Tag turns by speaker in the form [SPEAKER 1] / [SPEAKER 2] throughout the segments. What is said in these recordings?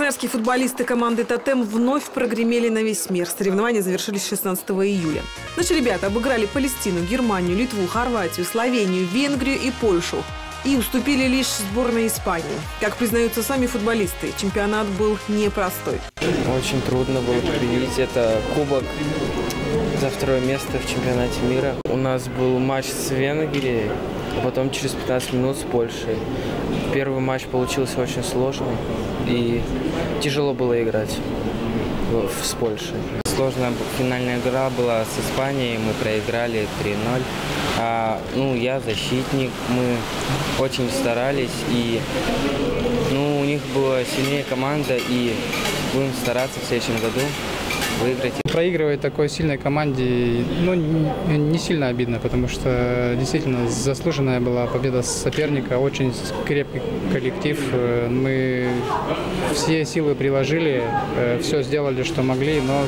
[SPEAKER 1] Красноярские футболисты команды «Тотем» вновь прогремели на весь мир. Соревнования завершились 16 июля. Наши ребята обыграли Палестину, Германию, Литву, Хорватию, Словению, Венгрию и Польшу. И уступили лишь сборной Испании. Как признаются сами футболисты, чемпионат был непростой.
[SPEAKER 2] Очень трудно было победить. Это кубок за второе место в чемпионате мира. У нас был матч с Венгрией, а потом через 15 минут с Польшей. Первый матч получился очень сложный и тяжело было играть с Польшей. Сложная финальная игра была с Испанией, мы проиграли 3-0. Я защитник, мы очень старались, и у них была сильнее команда, и будем стараться в следующем году выиграть.
[SPEAKER 3] Проигрывать такой сильной команде не сильно обидно, потому что действительно заслуженная была победа соперника, очень крепкий коллектив. Мы все силы приложили, все сделали, что могли, но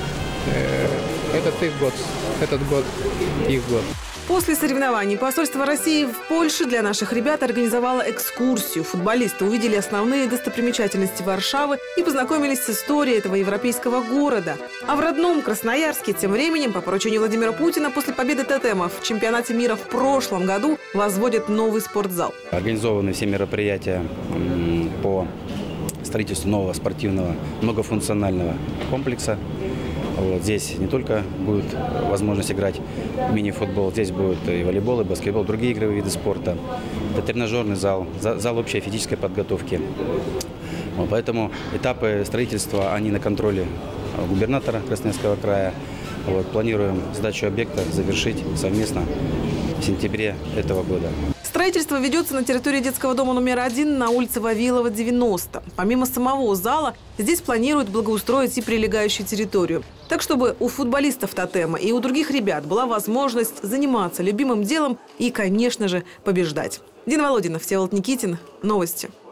[SPEAKER 3] этот год их год.
[SPEAKER 1] После соревнований посольство России в Польше для наших ребят организовало экскурсию. Футболисты увидели основные достопримечательности Варшавы и познакомились с историей этого европейского города. А в родном Красноярске тем временем, по поручению Владимира Путина, после победы «Тотемов» в чемпионате мира в прошлом году возводят новый спортзал.
[SPEAKER 4] Организованы все мероприятия по строительству нового спортивного многофункционального комплекса. Здесь не только будет возможность играть в мини-футбол, здесь будет и волейбол, и баскетбол, другие игровые виды спорта. Это тренажерный зал, зал общей физической подготовки. Поэтому этапы строительства, они на контроле губернатора Красноярского края. Планируем сдачу объекта завершить совместно в сентябре этого года.
[SPEAKER 1] Строительство ведется на территории детского дома номер 1 на улице Вавилова, 90. Помимо самого зала, здесь планируют благоустроить и прилегающую территорию. Так, чтобы у футболистов «Тотема» и у других ребят была возможность заниматься любимым делом и, конечно же, побеждать. Дина Володина, Всеволод Никитин. Новости.